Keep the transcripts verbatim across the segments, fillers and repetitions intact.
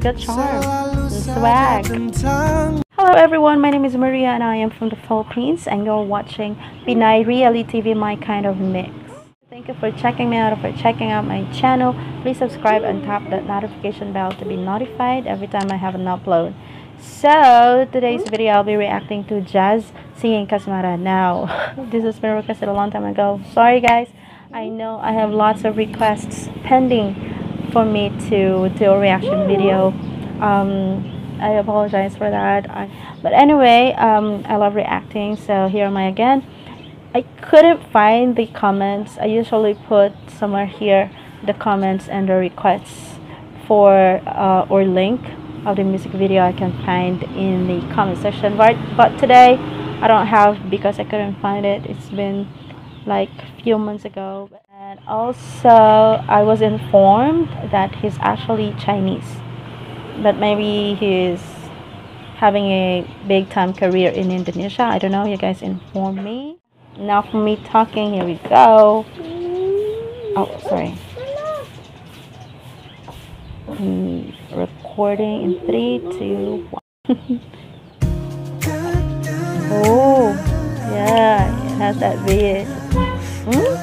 got charm and swag. Hello everyone, my name is Maria and I am from the Philippines and you're watching Pinay Reality T V, my kind of mix. Thank you for checking me out, for checking out my channel. Please subscribe and tap that notification bell to be notified every time I have an upload. So today's video I'll be reacting to Jazz singing Kasmaran. Now this has been requested a long time ago. Sorry guys, I know I have lots of requests pending for me to do a reaction video. um I apologize for that. I, but anyway, um I love reacting, so here am I again. I couldn't find the comments. I usually put somewhere here the comments and the requests for uh, or link of the music video I can find in the comment section, but but today I don't have because I couldn't find it. It's been like a few months ago. And also I was informed that he's actually Chinese, but maybe he's having a big time career in Indonesia. I don't know, you guys inform me. Now for me talking, here we go. Oh, sorry. Mm, recording in three, two, one. Oh, yeah, it has that beat. Hmm?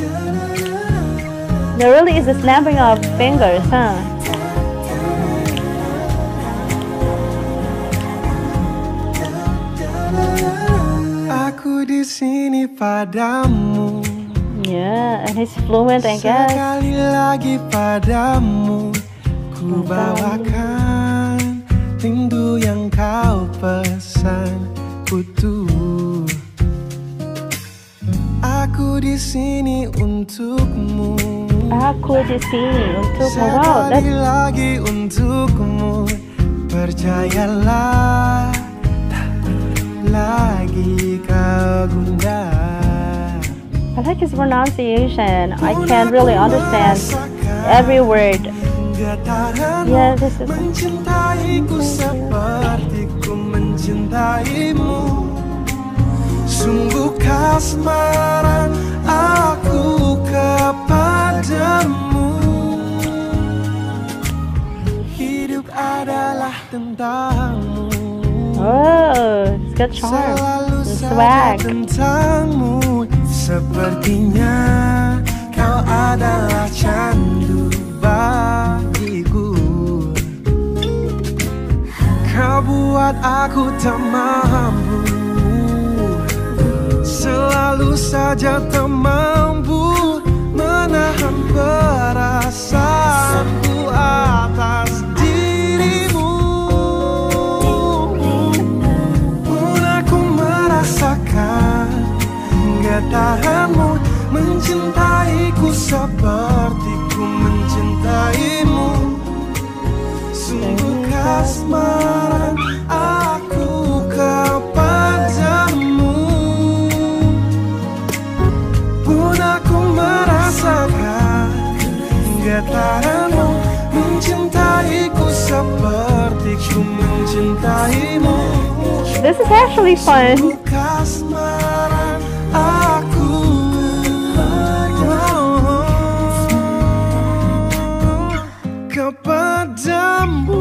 There really is a snapping of fingers, huh? Aku di sini padamu. Yeah, and he's fluent, I guess. Sekali lagi padamu ku bawakan rindu yang kau pesan utuh. Aku di sini untukmu. Aku di sini untukmu. Wow, sekali lagi untukmu. Percayalah, tak perlu lagi kau gundah. I like his pronunciation. I can't really understand every word. Yeah, this is Mencintaiku seperti ku mencintaimu. Sungguh kasmaran aku kepadamu. Hidup adalah tentangmu. Oh, it's got charm and swag. Tentangmu, sepertinya kau adalah candu bagiku. Kau buat aku tak mampu, selalu saja tak mampu menahan perasaanku atas dirimu. Pun aku merasakan getaranmu, mencintaiku seperti ku mencintaimu. Sungguh kasmaran aku kepadamu. Pun aku merasakan getaranmu, mencintaiku seperti ku mencintaimu. This is actually fun. Sungguh kasmaran aku kepadamu.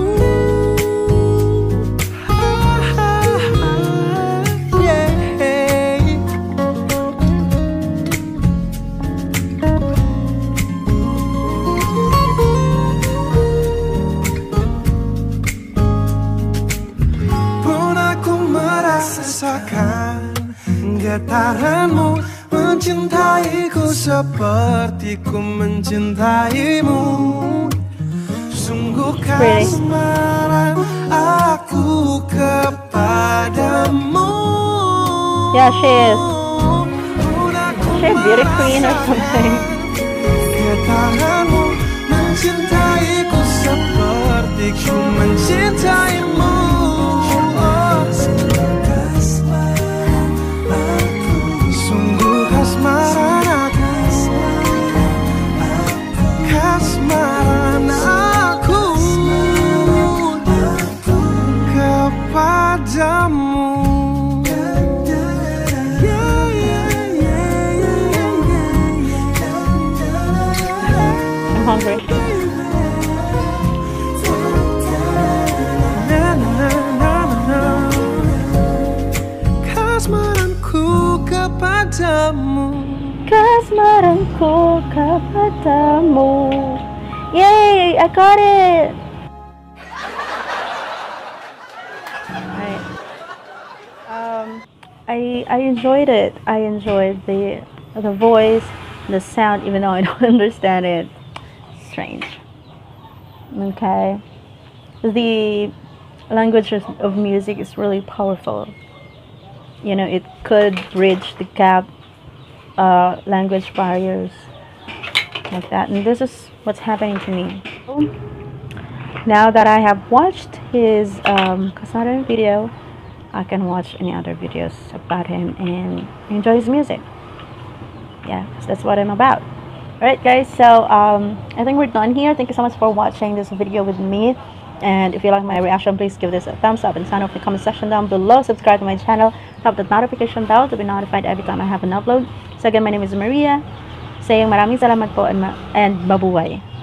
Pun aku merasakan getaranmu, mencintaiku seperti ku mencintaimu. Sungguh kasmaran aku kepadamu. Yeah, she is. She's a beauty queen or something. Getaranmu, mencintaiku seperti ku mencintaimu. Sungguh kasmaran aku, kasmaran aku kepadamu. I'm hungry. ko kepadamu. Yay! I got it! Right. Um, I I enjoyed it. I enjoyed the the voice, the sound, even though I don't understand it. Strange. Okay. The language of music is really powerful. You know, it could bridge the gap, uh, language barriers, like that. And this is what's happening to me. Now that I have watched his um, Kasmaran video, I can watch any other videos about him and enjoy his music. Yeah, that's what I'm about. Alright guys, so um, I think we're done here. Thank you so much for watching this video with me. And if you like my reaction, please give this a thumbs up and sign up in the comment section down below. Subscribe to my channel. Tap the notification bell to be notified every time I have an upload. So again, my name is Maria. Saying maraming salamat po and, ma and babuhay.